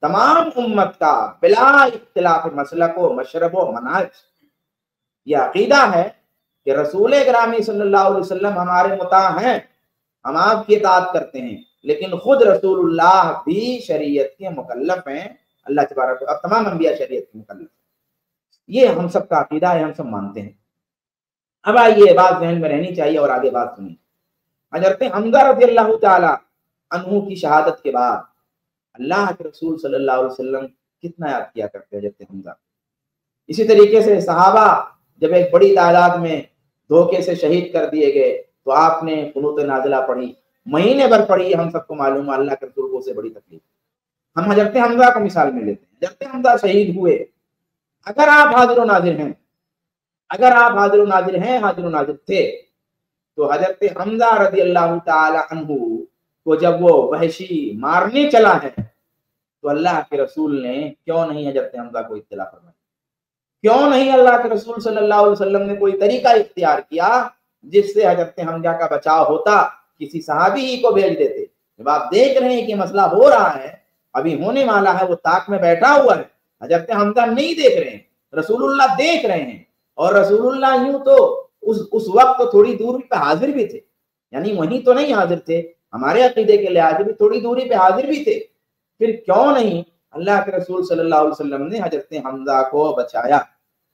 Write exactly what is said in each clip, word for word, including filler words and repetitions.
तमाम उम्मत का बिला इख्तिलाफ मसलक व मशरब व मनाज ये अकीदा है कि रसूल ग्रामी सल्लल्लाहु अलैहि वसल्लम हमारे मुता हैं, हम आपकी इताअत करते हैं, लेकिन खुद रसूलुल्लाह भी शरीयत के मुकल्लफ हैं। अल्लाह तबारक व तआला तमाम अंबिया शरीयत के मुकल्लफ, ये हम सब का अकीदा है, हम सब मानते हैं। अब आइए बात ज़हन में रहनी चाहिए और आगे बात सुनिए। हज़रत हमज़ा रज़ियल्लाहु ताला अन्हु की शहादत के बाद अल्लाह के रसूल सल्लल्लाहु अलैहि वसल्लम कितना याद किया करते हज़रत हमज़ा। इसी तरीके से सहाबा जब एक बड़ी तादाद में धोखे से शहीद कर दिए गए तो आपने कुनूत नाज़िला पढ़ी, महीने भर पढ़ी, हम सबको मालूम है अल्लाह के रसूल को से बड़ी तकलीफ। हम हज़रत हमज़ा को मिसाल में लेते हैं। हज़रत हमज़ा शहीद हुए, अगर आप हाजिर व नाजिर हैं, अगर आप हाजिर व नाजिर हैं, हाजिर व नाजिर थे, तो हज़रत हमज़ा रज़ियल्लाहु ताला अन्हु को जब वो वहशी मारने चला है तो अल्लाह के रसूल ने क्यों नहीं हज़रत हमज़ा को इत्तला फरमाई? क्यों नहीं अल्लाह के रसूल सल्लल्लाहु अलैहि वसल्लम ने कोई तरीका इख्तियार किया जिससे हज़रत हमज़ा का बचाव होता, किसी सहाबी ही को भेज देते। जब आप देख रहे हैं कि मसला हो रहा है, अभी होने वाला है, वो ताक में बैठा हुआ है, हज़रत हमज़ा नहीं देख रहे हैं, रसूलुल्लाह देख रहे हैं। और रसूलुल्लाह यूं तो उस उस वक्त तो थोड़ी दूरी पे हाजिर भी थे, यानी वहीं तो नहीं हाजिर थे, हमारे अकीदे के लिहाज भी थोड़ी दूरी पे हाजिर भी थे। फिर क्यों नहीं अल्लाह के रसूल सल्लल्लाहु अलैहि वसल्लम ने हज़रत हमज़ा को बचाया?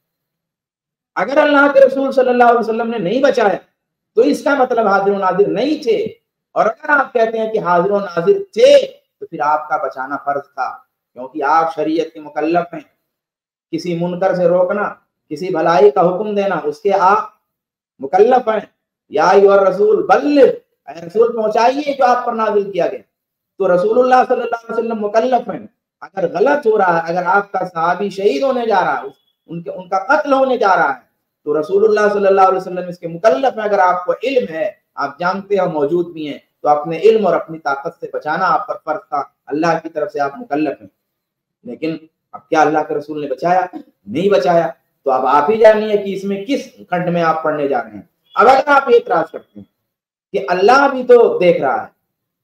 अगर अल्लाह के रसूल सल्लल्लाहु अलैहि वसल्लम ने नहीं बचाया तो इसका मतलब हाजिर व नाजिर नहीं थे। और अगर आप कहते हैं कि हाजिर व नाजिर थे तो फिर आपका बचाना फर्ज था, क्योंकि आप शरीयत के मुकल्लफ हैं। किसी मुनकर से रोकना, किसी भलाई का हुक्म देना, उसके आप मुकल्लफ हैं। या अय्युहर रसूल बल्लिग, रसूल पहुंचाइए जो आप पर नाजिल किया गया। तो रसूलुल्लाह सल्लल्लाहु अलैहि वसल्लम मुकल्लफ हैं। अगर गलत हो रहा है, अगर आपका सहाबी शहीद होने जा रहा है, उनके उनका कत्ल होने जा रहा है, तो रसूलुल्लाह सल्लल्लाहु अलैहि वसल्लम इसके मुकल्लफ है। अगर आपको इल्म है, आप जानते हो, मौजूद भी हैं, तो अपने इल्म और अपनी ताकत से बचाना आप पर फर्ज था, अल्लाह की तरफ से आप मुकल्लफ हैं। लेकिन अब क्या अल्लाह के रसूल ने बचाया? नहीं बचाया। तो अब आप ही जानिए कि इसमें किस खंड में आप पढ़ने जा रहे हैं। अब अगर आप ये इतराज करते हैं कि अल्लाह भी तो देख रहा है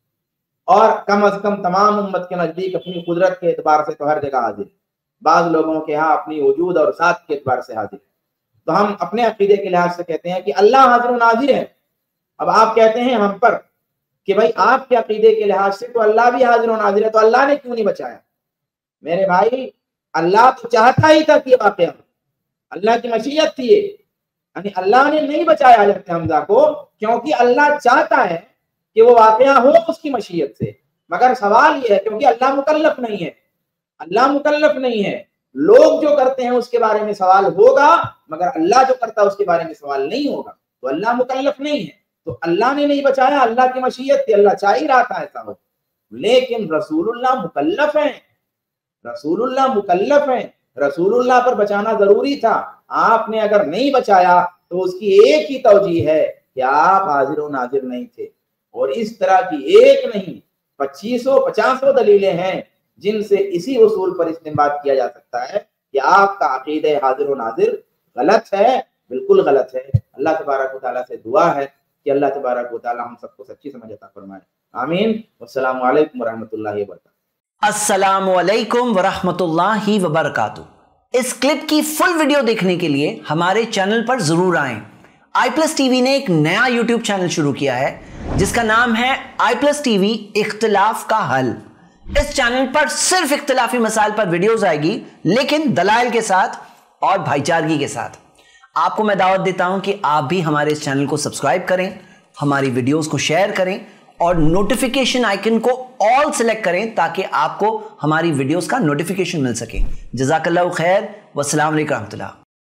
और कम अज कम तमाम उम्मत के नजदीक अपनी कुदरत के एतबार से तो हर जगह हाजिर है, बाज लोगों के यहाँ अपनी वजूद और साथ के एतबार से हाजिर है, तो हम अपने अकीदे के लिहाज से कहते हैं कि अल्लाह हाजिर व नाजिर है। अब आप कहते हैं हम पर कि भाई आपके अकीदे के लिहाज से तो अल्लाह भी हाजिर व नाजिर है, तो अल्लाह ने क्यों नहीं बचाया? मेरे भाई, अल्लाह तो चाहता ही था कि वाकया, अल्लाह की मशीयत थी, यानी अल्लाह ने नहीं बचाया हज़रत हमज़ा को, क्योंकि अल्लाह चाहता है कि वो वाकया हो उसकी मशीयत से। मगर सवाल ये है, क्योंकि अल्लाह मुकल्लफ नहीं है, अल्लाह मुकल्लफ नहीं है, लोग जो करते हैं उसके बारे में सवाल होगा, मगर अल्लाह जो करता है उसके बारे में सवाल नहीं होगा। तो अल्लाह मुकल्लफ नहीं है, तो अल्लाह ने नहीं बचाया, अल्लाह की मशीयत थी, अल्लाह चाह ही रहा था ऐसा हो। लेकिन रसूलुल्लाह मुकल्लफ हैं, रसूलुल्लाह मुकल्लफ हैं, रसूलुल्लाह पर बचाना जरूरी था। आपने अगर नहीं बचाया तो उसकी एक ही तौजीह है कि आप हाजिर व नाजिर नहीं थे। और इस तरह की एक नहीं पच्चीसों पचासों दलीलें हैं जिनसे इसी उसूल पर इस्तेमाल किया जा सकता है कि आपका अकीदे हाजिर व नाजिर गलत है, बिल्कुल गलत है। अल्लाह तबारक व तआला से दुआ है कि अल्लाह तबारक व तआला हम सबको सच्ची समझ अता फरमाए। आमीन। वस्सलामु अलैकुम वरहमतुल्लाहि वबरकातुहू। अस्सलामु अलैकुम वरहमतुल्लाहि वबरकातुहू। इस क्लिप की फुल वीडियो देखने के लिए हमारे चैनल पर जरूर आएं। आई प्लस टीवी ने एक नया यूट्यूब चैनल शुरू किया है जिसका नाम है आई प्लस टीवी इख्तिलाफ का हल। इस चैनल पर सिर्फ इख्तिलाफी मसाइल पर वीडियोस आएगी, लेकिन दलाइल के साथ और भाईचारगी के साथ। आपको मैं दावत देता हूं कि आप भी हमारे इस चैनल को सब्सक्राइब करें, हमारी वीडियोस को शेयर करें और नोटिफिकेशन आइकन को ऑल सेलेक्ट करें ताकि आपको हमारी वीडियोस का नोटिफिकेशन मिल सके। जज़ाकल्लाहु खैर। वस्सलामु अलैकुम रहमतुल्लाह।